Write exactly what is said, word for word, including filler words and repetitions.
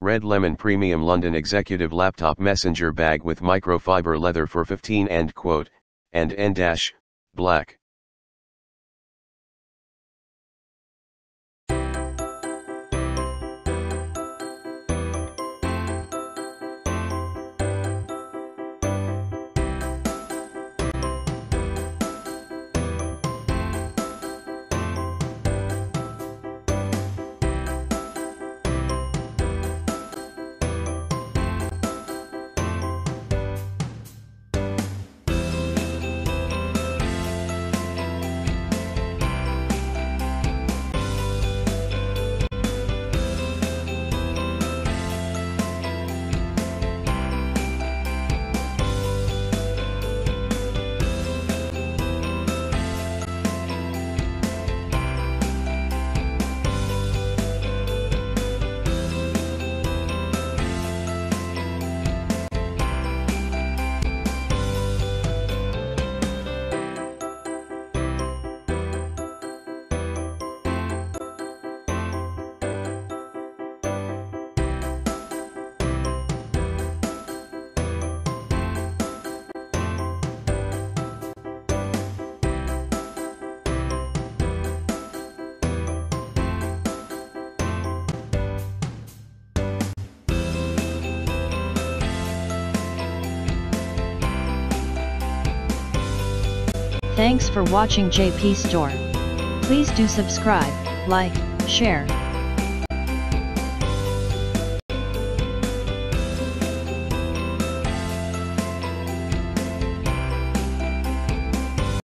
Red Lemon Premium London Executive Laptop Messenger Bag with microfiber leather for fifteen and quote, and N dash, black. Thanks for watching J P Store. Please do subscribe, like, share,